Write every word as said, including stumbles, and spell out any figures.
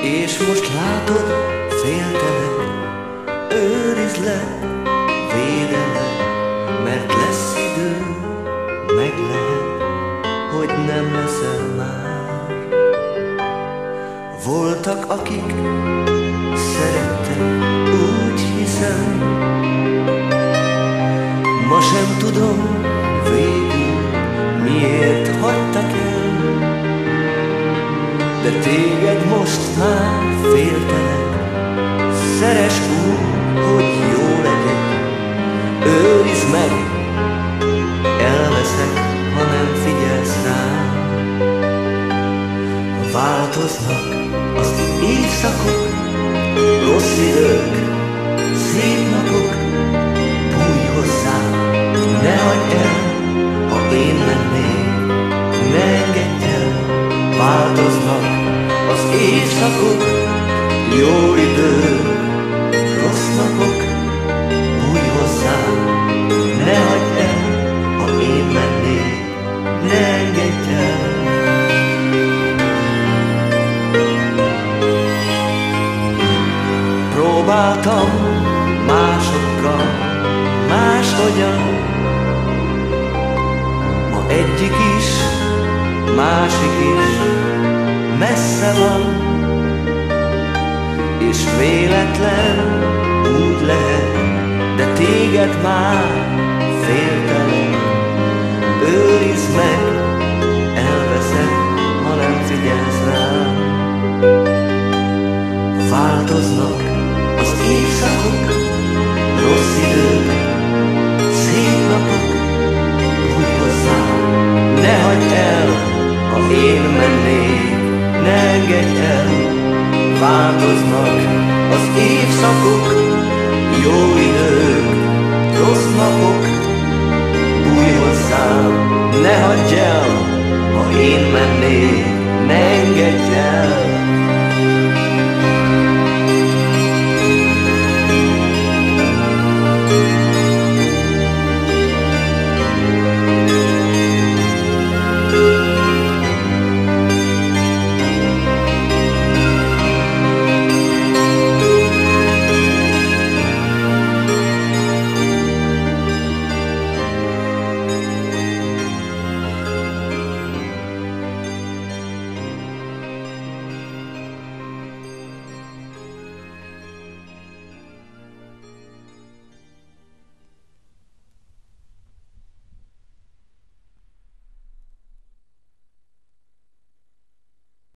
És most látod, féltelek, őrizd le, védelek, mert lesz idő, meg lehet, hogy nem leszel már. Voltak, akik szerettek, úgy hiszem, ma sem tudom végül, miért hagytak el. De téged most már féltelek, szeress úgy, hogy jó legyek. Őrizd meg, elveszek, ha nem figyelsz rám. Változnak az évszakok, rossz idők, szép napok. Bújj hozzám, ne hagyd el, ha én mennék, ne engedj el. Változnak az évszakok, jó idők, rossz napok. Bújj hozzám, ne hagyd el, ha én mennék, ne engedj el. Próbáltam másokkal, máshogyan, ma egyik is, másik is messze van, és véletlen úgy lehet, de téged már féltelek. Őrizd meg, elveszed, ha nem figyelsz rám. Változnak az évszakok, rossz idők, szép napok. Bújj hozzám, ne hagyd el, ha én mennék, ne engedj el. Változnak az évszakok, jó idők, rossz napok. Bújj hozzám, ne hagyd el, ha én mennék, ne engedj el.